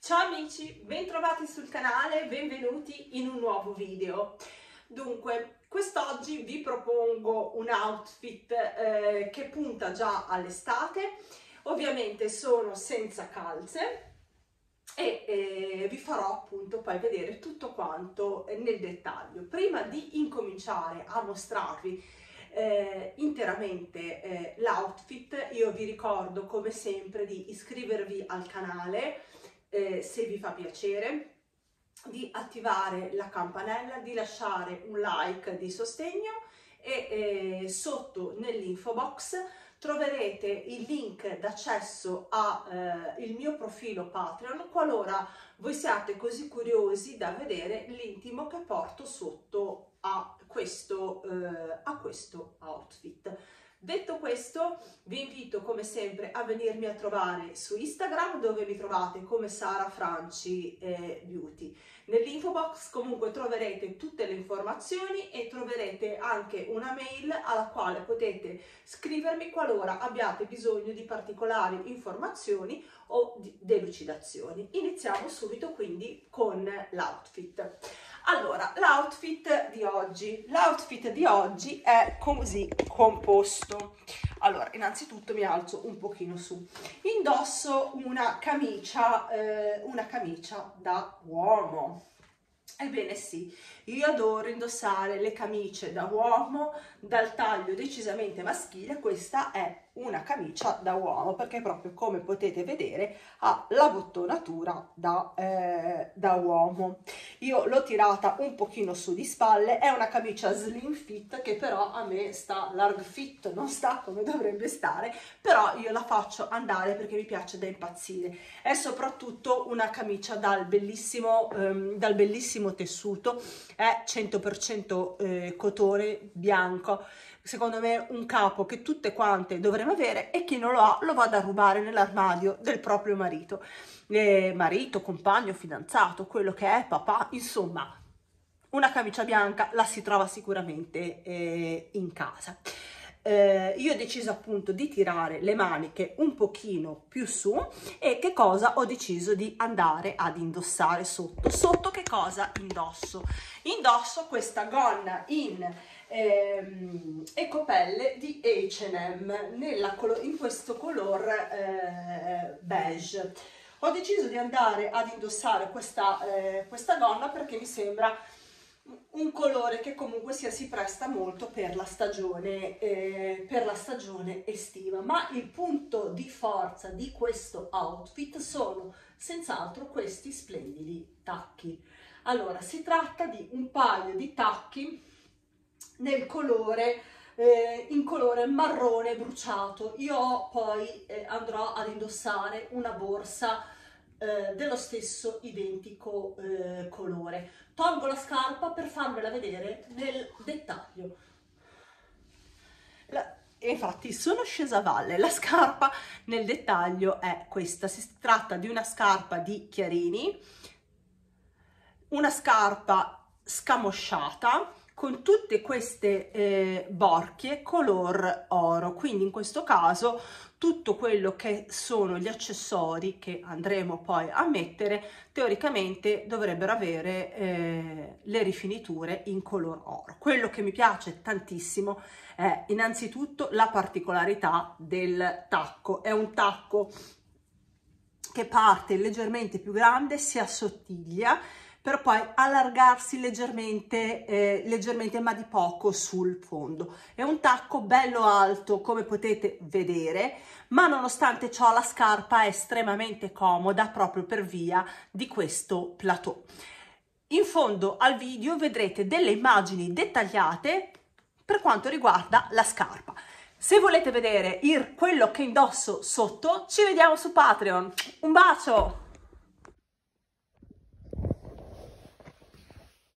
Ciao amici, bentrovati sul canale, benvenuti in un nuovo video. Dunque, quest'oggi vi propongo un outfit che punta già all'estate. Ovviamente sono senza calze e vi farò appunto poi vedere tutto quanto nel dettaglio. Prima di incominciare a mostrarvi interamente l'outfit, io vi ricordo come sempre di iscrivervi al canale se vi fa piacere, di attivare la campanella, di lasciare un like di sostegno e sotto nell'info box troverete il link d'accesso al mio profilo Patreon qualora voi siate così curiosi da vedere l'intimo che porto sotto a questo outfit. Detto questo, vi invito come sempre a venirmi a trovare su Instagram, dove mi trovate come Sara Franci Beauty. Nell'info box comunque troverete tutte le informazioni e troverete anche una mail alla quale potete scrivermi qualora abbiate bisogno di particolari informazioni o di delucidazioni. Iniziamo subito quindi con l'outfit. Allora, l'outfit di oggi è così composto. Allora, innanzitutto mi alzo un pochino su. Indosso una camicia da uomo. Ebbene sì, io adoro indossare le camicie da uomo dal taglio decisamente maschile. Questa è una camicia da uomo perché proprio, come potete vedere, ha la bottonatura da uomo. Io l'ho tirata un pochino su di spalle, è una camicia slim fit che però a me sta large fit, non sta come dovrebbe stare, però io la faccio andare perché mi piace da impazzire. È soprattutto una camicia dal bellissimo tessuto, è 100% cotone bianco. Secondo me un capo che tutte quante dovremmo avere, e chi non lo ha lo vada a rubare nell'armadio del proprio marito, compagno, fidanzato, quello che è, papà, insomma. Una camicia bianca la si trova sicuramente in casa. Io ho deciso appunto di tirare le maniche un pochino più su. E che cosa ho deciso di andare ad indossare sotto? Sotto che cosa indosso? Indosso questa gonna in ecopelle di H&M in questo color beige. Ho deciso di andare ad indossare questa gonna perché mi sembra un colore che comunque si presta molto per la stagione estiva, ma il punto di forza di questo outfit sono senz'altro questi splendidi tacchi. Allora, si tratta di un paio di tacchi nel colore in colore marrone bruciato. Io poi andrò ad indossare una borsa dello stesso identico colore. Tolgo la scarpa per farvela vedere nel dettaglio. Infatti sono scesa a valle. La scarpa nel dettaglio è questa. Si tratta di una scarpa di Chiarini, una scarpa scamosciata con tutte queste borchie color oro, quindi in questo caso tutto quello che sono gli accessori che andremo poi a mettere teoricamente dovrebbero avere le rifiniture in color oro. Quello che mi piace tantissimo è innanzitutto la particolarità del tacco. È un tacco che parte leggermente più grande, si assottiglia per poi allargarsi leggermente ma di poco sul fondo. È un tacco bello alto, come potete vedere, ma nonostante ciò la scarpa è estremamente comoda proprio per via di questo plateau. In fondo al video vedrete delle immagini dettagliate per quanto riguarda la scarpa. Se volete vedere quello che indosso sotto, ci vediamo su Patreon. Un bacio!